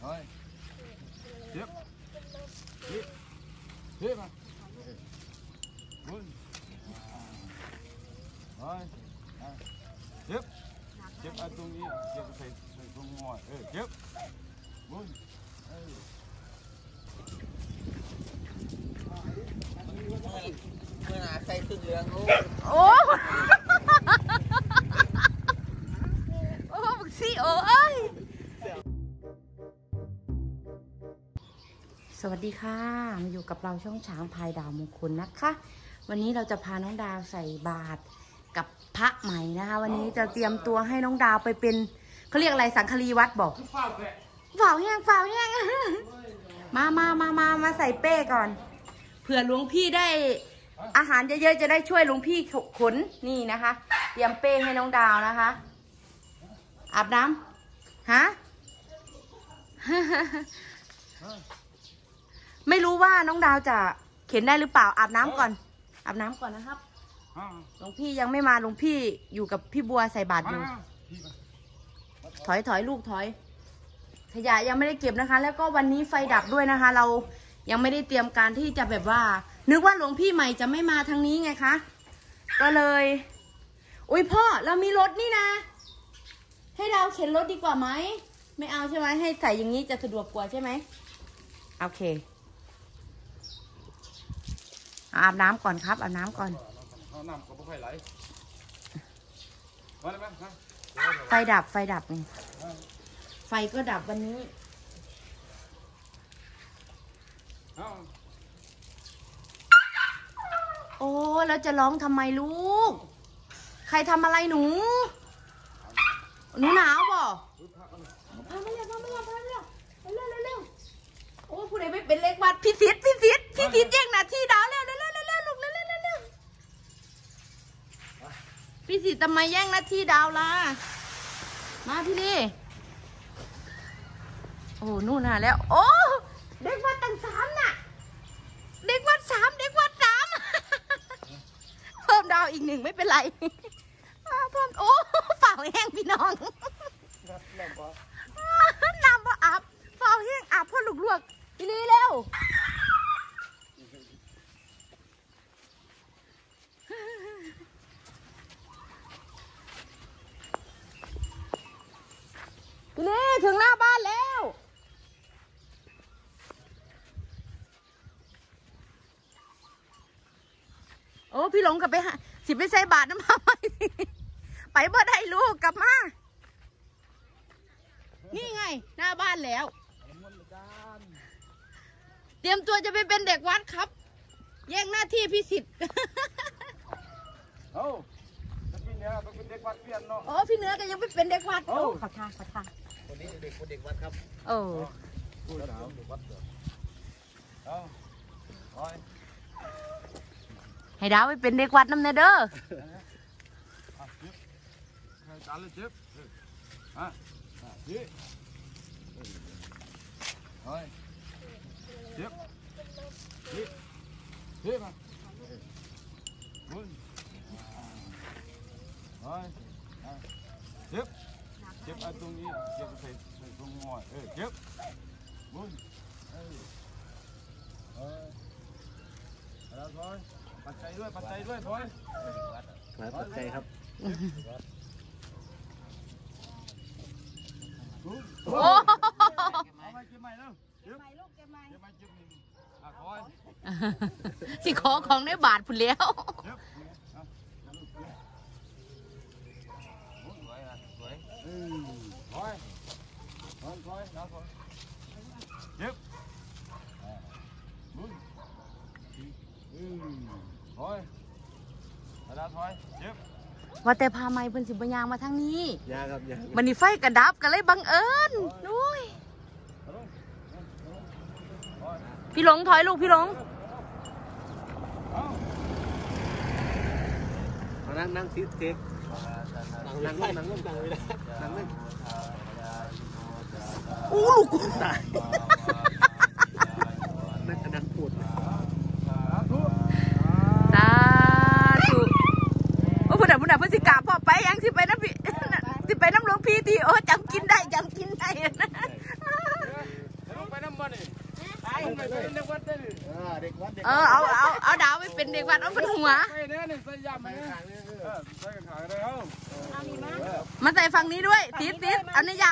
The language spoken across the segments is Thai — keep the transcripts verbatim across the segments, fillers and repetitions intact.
rồi tiếp tiếp tiếp mà bốn rồi tiếp tiếp ở tung đi tiếp phải phải tung ngoài tiếp bốn เมื่อนาใส่ตึ้งเรืองโอ้โอ้โอ้บักซี่โอ้เอ้ยสวัสดีค่ะมาอยู่กับเราช่องช้างพายดาวมงคลนะคะวันนี้เราจะพาน้องดาวใส่บาตรกับพระใหม่นะคะวันนี้จะเตรียมตัวให้น้องดาวไปเป็นเขาเรียกอะไรสังฆลีวัดบอกฝ่าแห้งฝ่าแห้งมามามามามาใส่เป้ก่อนเผื่อหลวงพี่ได้อาหารเยอะๆจะได้ช่วยหลวงพี่ขนนี่นะคะเตรียมเป้ให้น้องดาวนะคะอาบน้ำฮะ ไม่รู้ว่าน้องดาวจะเข็นได้หรือเปล่าอาบน้ำก่อนอาบน้ำก่อนนะครับหลวงพี่ยังไม่มาหลวงพี่อยู่กับพี่บัวใส่บาตรอยู่ถอยถอยลูกถอยขยะยังไม่ได้เก็บนะคะ แล้วก็วันนี้ไฟดับด้วยนะคะ เรายังไม่ได้เตรียมการที่จะแบบว่านึกว่าหลวงพี่ใหม่จะไม่มาทางนี้ไงคะก็เลยอุ้ยพ่อเรามีรถนี่นะให้เราเข็นรถดีกว่าไหมไม่เอาใช่ไหมให้ใส่อย่างนี้จะสะดวกกว่าใช่ไหมโอเคอาบน้ำก่อนครับอาบน้ำก่อนไฟดับไฟดับนี่ไฟก็ดับวันนี้โอ้แล้วจะร้องทำไมลูกใครทำอะไรหนูหนูหนาวบ่พามาเร็วพามาเร็วพามาเร็วเร็วเร็วเร็วโอ้ผู้ใดไม่เป็นเล็กวัดพี่ศิษย์พี่ศิษย์พี่ศิษย์แย่งหน้าที่ดาวเร็วเร็วเร็วเร็วเร็วลูกเร็วเร็วเร็วเร็วพี่ศิษย์ทำไมแย่งหน้าที่ดาวล่ะมาพี่ลี่โอ้นู่นน่ะแล้วโอ้เด็กวัดตั้งสามน่ะเด็กวัดสามเด็กวัดสามเพิ่มดาวอีกหนึ่งไม่เป็นไรเพิ่มโอ้ฝ่าแห้งพี่น้องน้ำบ่อาบฝ่าแห้งอาบพ่อลูกลวกพี่ลี่เร็วพี่ลี่ถึงหน้าบ้านแล้วโอ้พี่หลงกลับไปหาสิไปใส่บาตรน้ำมันไปบ่ได้ลูกกลับมานี่ไงหน้าบ้านแล้วเตรียมตัวจะไปเป็นเด็กวัดครับแย่งหน้าที่พี่สิทธิ์โอ้พี่เนื้อก็เป็นเด็กวัดเปลี่ยนเนาะโอ้พี่เนื้อก็ยังไม่เป็นเด็กวัดโอ้ขอทางขอทางคนนี้เด็กคนเด็กวัดครับโอ้ผู้สาวเด็กวัดเอ้าให้ดาวไปเป็นเด็กวัดน้ำเนเด้อจานเลยเจ็บอ่ะยี่เฮ้ยเจ็บยี่เจ็บมาบุญเฮ้ยเจ็บเจ็บเอาตรงนี้เจ็บใส่ใส่ตรงหัวเออเจ็บบุญเฮ้ยเฮ้ยแล้วถอยปัจจัยด้วยปัจจัยด้วยถอยปัจจัยครับโอ้สิขอของได้บาทพุ่นแล้วว่าแต่พาไม้เพิ่นสิบยางมาทางนี้ยางครับยางมันนี่ไฟกระดับกันเลยบังเอิญนุ้ยพี่หลงถอยลูกพี่หลงนั่งนั่งซิดเค้กนั่งนั่งนั่งนั่งนั่งไม่ได้นั่งนั่งอู้ลูกกูตายนั่งกระดังปวดตาถูกโอ้พูดแบบพูดแบบพูดสิกาพ่อไปยังสิไปน้ำพี่สิไปน้ำหลวงพี่ที่โอ้จำกินได้จำกินได้นะเป็นเด็กวัดเอาเป็นหัวใส่เนี่ยนี่ใส่ยำไหมใส่ขาได้เอาเอานี่มามาใส่ฝั่งนี้ด้วยติดติดเอาในยาม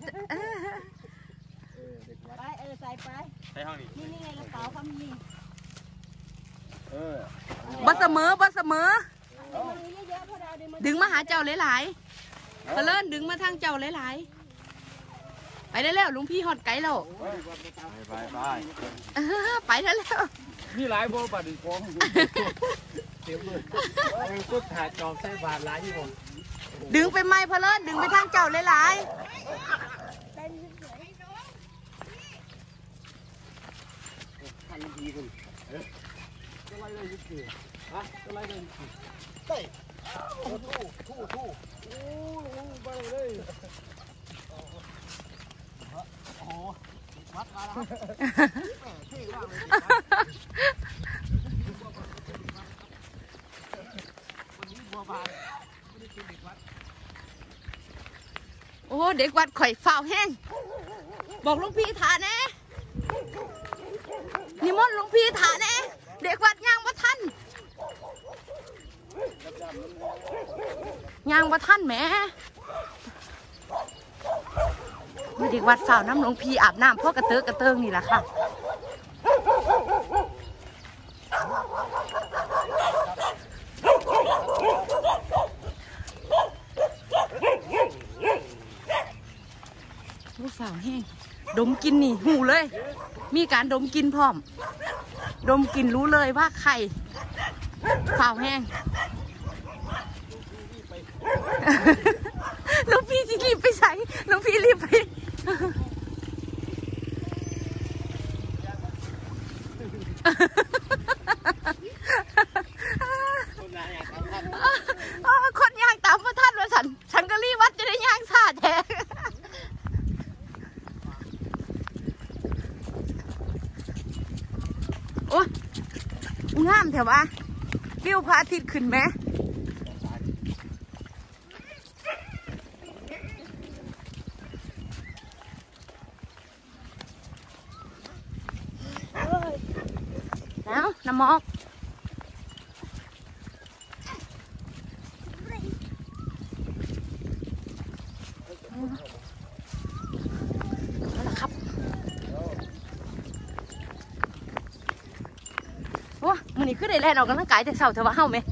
ไปเออใส่ไปใส่ห้องนี้นี่นี่ไงกระเป๋าเขามีเออบ่เสมอบ่เสมอเอามาเยอะๆพอดาวดึงมาดึงมาหาเจ้าหลายๆพะเลิ่นดึงมาทางเจ้าหลายๆไปได้แล้วลุงพี่ฮอดไกลแล้วไปไปเออไปได้แล้วมีหลายโบบัดอีกของเดี๋ยวมือพุทธาจอมไส้บาทร้ายที่ผมดึงไปไหมพะเลิ่นดึงไปทางเจ้าหลายทันทีคุณจะไล่เลยยิ่งคือฮะจะไล่เลยยิ่งคือเต้ทู่ทู่ทู่โอ้ลงไปเลยโอ้วัดมาแล้วแหมเท่มากเลยวันนี้บัวบานไม่ได้กินเด็กวัดๆโอ้เด็กวัดข่อยฝ้าวแห้งบอกลุงพี่ถาแน่นิมนต์ลุงพี่ถาแน่เด็กวัดย่างบ่ทันย่างบ่ทันแหมเด็กวัดฝ้าวน้ำหลวงพี่อาบน้ำพ่อกระเติกกระเติงนี่แหละค่ะลูกสาวแห้งดมกินนี่หูเลย มีการดมกินพร้อม ดมกินรู้เลยว่าใครสาวแห้ง ลูกพี่จะรีบไปใส่ลูกพี่รีบไปคนย่างตามพระท่านว่าฉันฉันก็รีบวัดจะได้ย่างซาแท้โอ้ยงามแถวะวิวพระอาทิตย์ขึ้นไหมแล้วน้ำมอกเอาละครับโอ้มันนี่ขึ้นได้แล่นออกกำลังกายแต่เสาเถอะวะเฮ้าไหม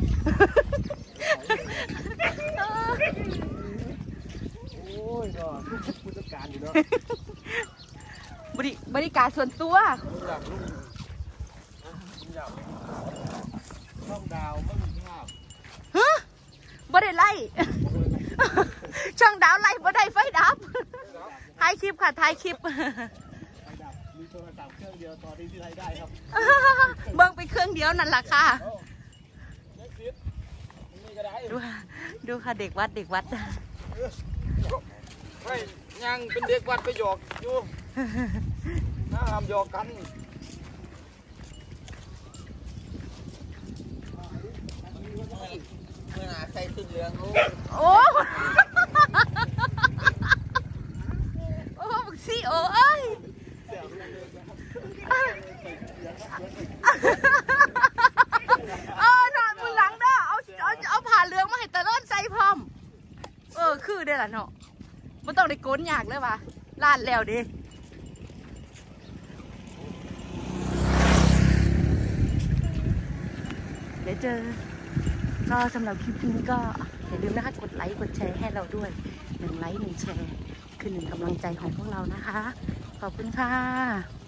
โอ้ยก็ผู้จัดการอยู่เนาะบริบริการส่วนตัวอยากลุงอยากช่องดาวไม่มีภาพฮะบ่ได้ไล่ ช่องดาวไล่บ่ได้ไฟดับถ่ายคลิปค่ะถ่ายคลิปไฟดับมีโทรศัพท์เครื่องเดียวตอนนี้ที่ไทยได้ครับเบิ่งไปเครื่องเดียวนั่นแหละค่ะ ดูค่ะดูค่ะเด็กวัดเด็กวัดไปยังเป็นเด็กวัดไปหยอกอยู่ห้ามหยอกกันเมื่อใส่สุดเหลืองโอ้โอ้บักซี่โอ้เอ้ยเออหน่อยมือหลังเด้อเอาเอาเอาผ่าเหลืองมาให้ตะล่อนใส่พร้อมเออคือได้ล่ะเนาะไม่ต้องได้โกนยากเลยว่ะลาดแล้วดิเดี๋ยวเจอก็สำหรับคลิปนี้ก็อย่าลืมนะคะกดไลค์กดแชร์ให้เราด้วยหนึ่งไลค์หนึ่งแชร์คือหนึ่งกำลังใจของพวกเรานะคะขอบคุณค่ะ